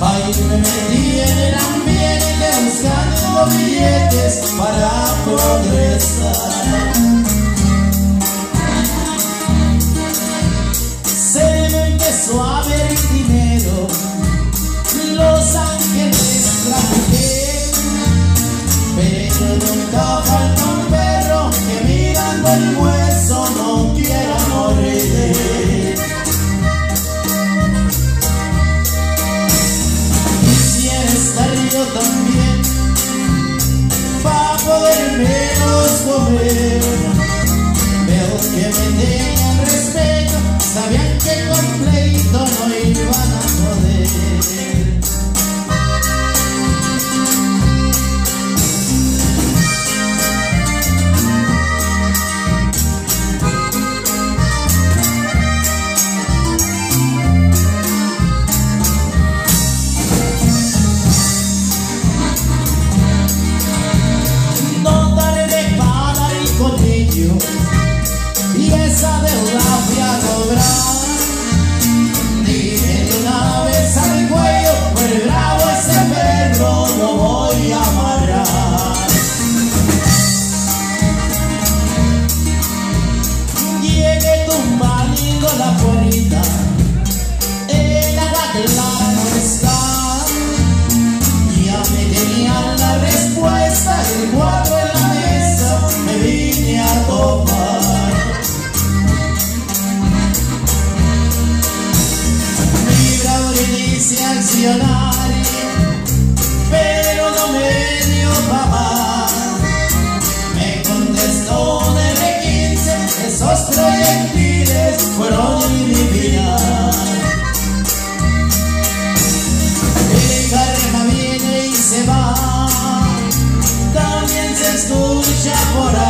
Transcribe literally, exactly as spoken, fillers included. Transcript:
Ahí me metí en el ambiente buscando billetes para progresar. Se me empezó a ver el dinero, Los Ángeles trafiqué, pero nunca falta un perro que mirando el hueso no quiera morir. Quisiera estar yo también pa' poder menos comer. Veo que me tenían respeto, sabían que con pleito no iban a poder. Y esa deuda fui a cobrar. Dije de una vez a mi cuello, pues bravo ese perro lo voy a amarrar. Llegué tumbando la puerta, el agua clara no está. Ya me tenían la respuesta, el cuadro en la mesa me vine a tomar. Quise accionar, pero no me dio pa' más. Me contestó de B quince, esos proyectiles fueron mi vida. El karma viene y se va, también se escucha por ahí.